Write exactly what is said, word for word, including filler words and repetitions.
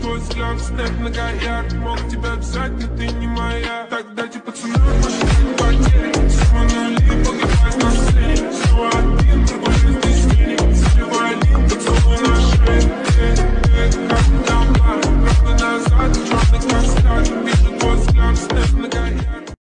твой взгляд, снэп многоярд. Мог тебя взять, но ты не моя. Так далеко